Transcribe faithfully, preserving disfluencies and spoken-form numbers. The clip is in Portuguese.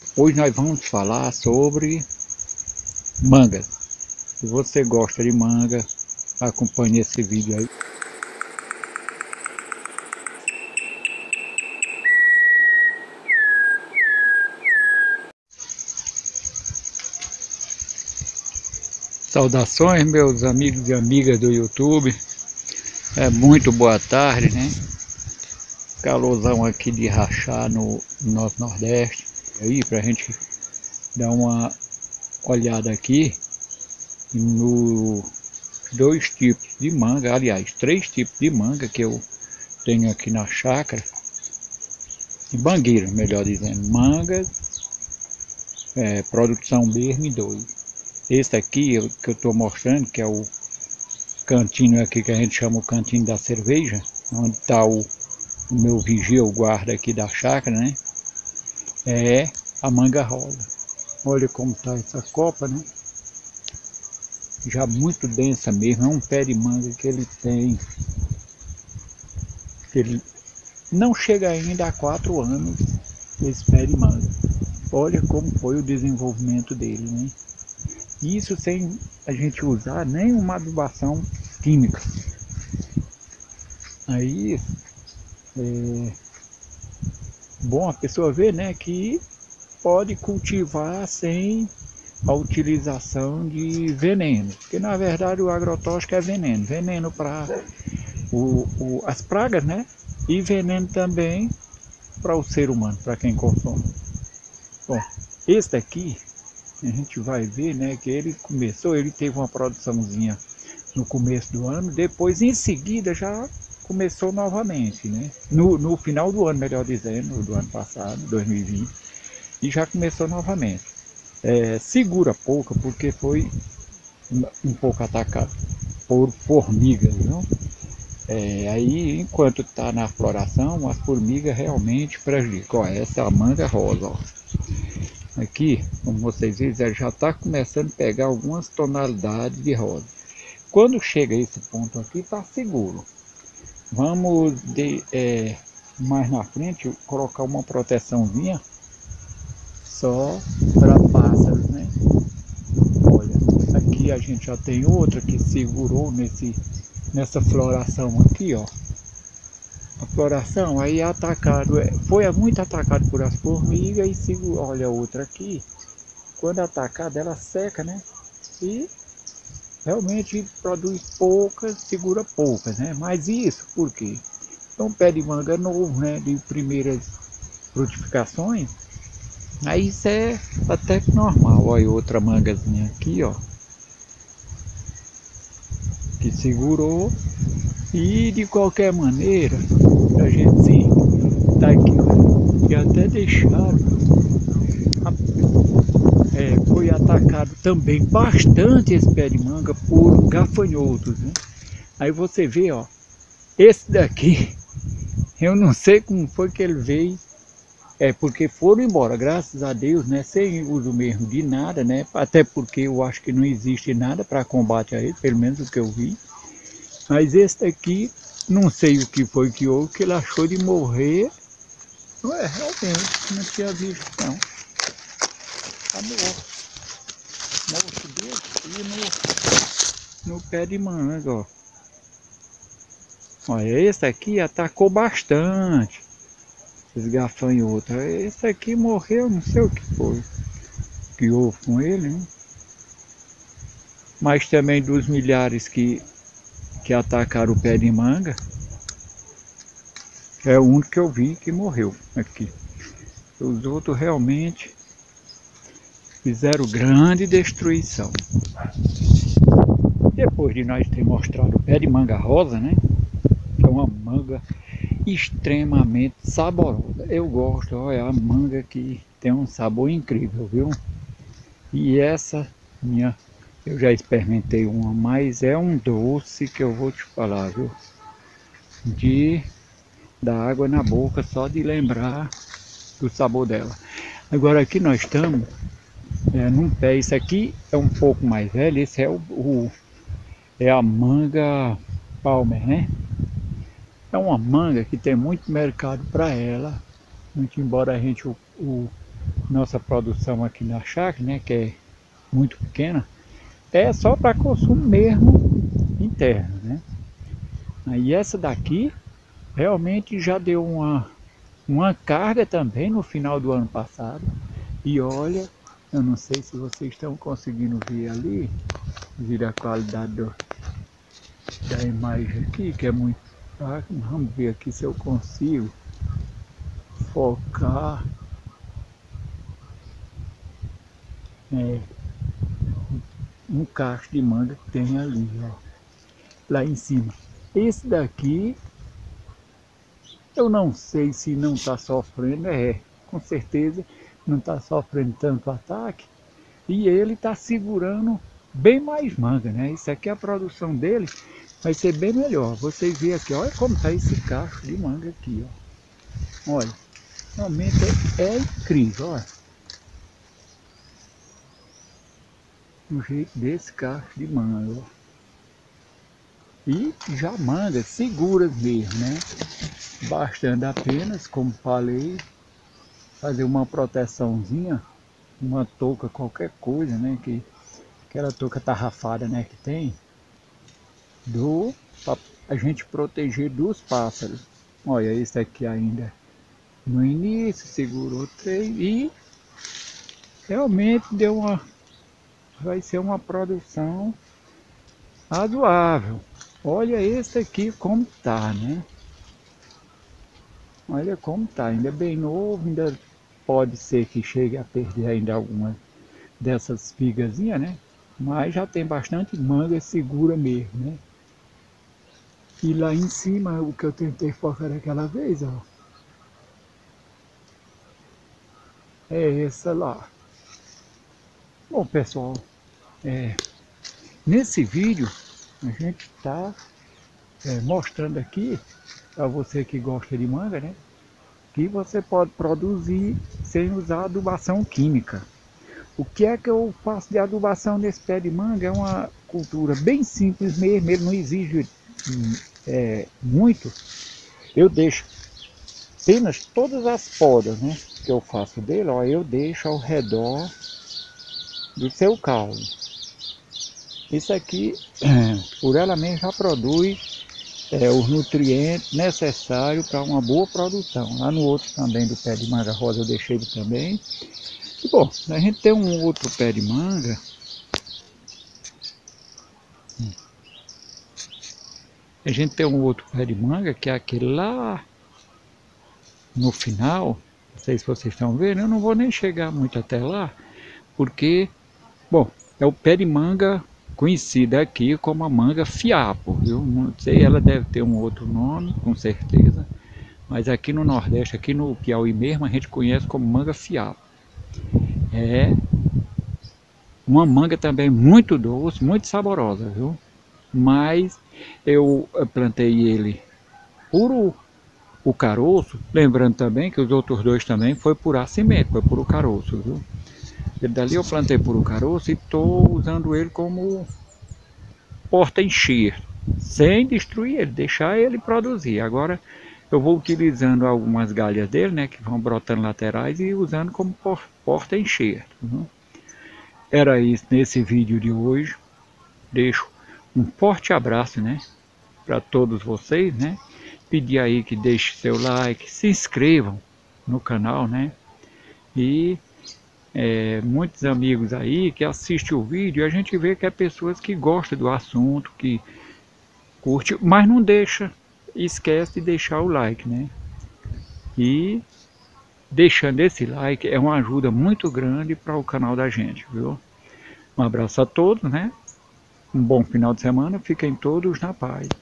Hoje nós vamos falar sobre manga. Se você gosta de manga, acompanhe esse vídeo aí. Saudações, meus amigos e amigas do YouTube. É muito boa tarde, né? Calorzão aqui de rachar no nosso Nordeste. Aí, pra gente dar uma olhada aqui no dois tipos de manga, aliás, três tipos de manga que eu tenho aqui na chácara. De mangueira, melhor dizendo. Manga, é, produção mesmo e dois. Esse aqui eu, que eu estou mostrando, que é o cantinho aqui que a gente chama o cantinho da cerveja, onde está o, o meu vigia, o guarda aqui da chácara, né? É a manga rosa. Olha como está essa copa, né? Já muito densa mesmo, é um pé de manga que ele tem. Ele não chega ainda a quatro anos, esse pé de manga. Olha como foi o desenvolvimento dele, né? Isso sem a gente usar nenhuma adubação química. Aí, é bom a pessoa ver, né, que pode cultivar sem a utilização de veneno, porque na verdade o agrotóxico é veneno, veneno para o, o, as pragas, né, e veneno também para o ser humano, para quem consome. Bom, esse daqui a gente vai ver, né, que ele começou, ele teve uma produçãozinha no começo do ano, depois em seguida já começou novamente, né, no, no final do ano, melhor dizendo, do ano passado, dois mil e vinte, e já começou novamente. É, segura pouco, porque foi um pouco atacado por formigas, não? É, aí, enquanto está na floração, as formigas realmente prejudicam. Ó, essa é a manga rosa, ó. Aqui, como vocês viram, já está começando a pegar algumas tonalidades de rosa. Quando chega a esse ponto aqui, está seguro. Vamos, de, é, mais na frente, colocar uma proteçãozinha só para pássaros, né? Olha, aqui a gente já tem outra que segurou nesse, nessa floração aqui, ó. A floração aí é atacado, foi muito atacado por as formigas e segura, olha outra aqui. Quando atacada ela seca, né? E realmente produz poucas, segura poucas, né? Mas isso por quê? É um pé de manga novo, né? De primeiras frutificações. Aí isso é até que normal. Olha outra mangazinha aqui, ó. Que segurou. E de qualquer maneira, a gente sim, tá aqui, ó. E até deixaram. É, foi atacado também bastante esse pé de manga por gafanhotos, né? Aí você vê, ó. Esse daqui, eu não sei como foi que ele veio. É porque foram embora, graças a Deus, né? Sem uso mesmo de nada, né? Até porque eu acho que não existe nada para combate a ele, pelo menos o que eu vi. Mas esse daqui, não sei o que foi que houve, que ele achou de morrer. Não é, realmente, não tinha visto, não. Tá morto. Morto dele e no, no pé de manga, ó. Olha, esse aqui atacou bastante. Esses gafanhotos. Esse aqui morreu, não sei o que foi que houve com ele, né? Mas também dos milhares que, que atacaram o pé de manga, é o único que eu vi que morreu aqui. Os outros realmente fizeram grande destruição. Depois de nós ter mostrado o pé de manga rosa, né? Que é uma manga extremamente saborosa. Eu gosto, olha, a manga que tem um sabor incrível, viu? E essa minha, eu já experimentei uma, mas é um doce que eu vou te falar, viu? De dar água na boca só de lembrar do sabor dela. Agora aqui nós estamos é, num pé, esse aqui é um pouco mais velho, esse é o, o é a manga Palmer, né? É uma manga que tem muito mercado para ela, muito embora a gente o, o nossa produção aqui na chácara, né, que é muito pequena, é só para consumo mesmo interno, né? Aí essa daqui realmente já deu uma, uma carga também no final do ano passado. E olha, eu não sei se vocês estão conseguindo ver ali, ver a qualidade do, da imagem aqui, que é muito fraca. Vamos ver aqui se eu consigo focar. É, um cacho de manga que tem ali, ó, lá em cima. Esse daqui, eu não sei se não está sofrendo, é, com certeza não está sofrendo tanto ataque, e ele está segurando bem mais manga, né? Isso aqui, a produção dele vai ser bem melhor. Vocês veem aqui, olha como está esse cacho de manga aqui, ó. Olha, realmente é, é incrível, olha. O jeito desse cacho de manga, ó. E já manga seguras mesmo, né? Bastando apenas, como falei, fazer uma proteçãozinha, uma touca, qualquer coisa, né? Que, aquela touca tarrafada, né? Que tem, do, pra a gente proteger dos pássaros. Olha, esse aqui ainda no início, segurou três e realmente deu uma, vai ser uma produção razoável. Olha esse aqui como tá, né? Olha como tá, ainda é bem novo, ainda pode ser que chegue a perder ainda alguma dessas figazinhas, né? Mas já tem bastante manga segura mesmo, né? E lá em cima, o que eu tentei focar daquela vez, ó, é essa lá. Bom, pessoal, é, nesse vídeo a gente está é, mostrando aqui, para você que gosta de manga, né? Que você pode produzir sem usar adubação química. O que é que eu faço de adubação nesse pé de manga? É uma cultura bem simples mesmo, ele não exige é, muito. Eu deixo apenas todas as podas, né, que eu faço dele, ó, eu deixo ao redor do seu caule. Isso aqui, por ela mesma, já produz é, os nutrientes necessários para uma boa produção. Lá no outro também do pé de manga rosa eu deixei ele também. E, bom, a gente tem um outro pé de manga. A gente tem um outro pé de manga, que é aquele lá no final. Não sei se vocês estão vendo, eu não vou nem chegar muito até lá, porque, bom, é o pé de manga conhecido aqui como a manga fiapo, viu? Não sei, ela deve ter um outro nome, com certeza, mas aqui no Nordeste, aqui no Piauí mesmo, a gente conhece como manga fiapo. É uma manga também muito doce, muito saborosa, viu? Mas eu plantei ele por o, o caroço, lembrando também que os outros dois também foi por a semente, foi por o caroço, viu? Ele dali eu plantei por o caroço e estou usando ele como porta-enxerto, sem destruir ele, deixar ele produzir. Agora eu vou utilizando algumas galhas dele, né, que vão brotando laterais e usando como porta-enxerto. Viu? Era isso nesse vídeo de hoje. Deixo um forte abraço, né, para todos vocês, né? Pedir aí que deixe seu like, se inscrevam no canal, né? E é, muitos amigos aí que assistem o vídeo, a gente vê que é pessoas que gostam do assunto, que curte, mas não deixa, esquece de deixar o like, né? E deixando esse like é uma ajuda muito grande para o canal da gente, viu? Um abraço a todos, né? Um bom final de semana, fiquem todos na paz.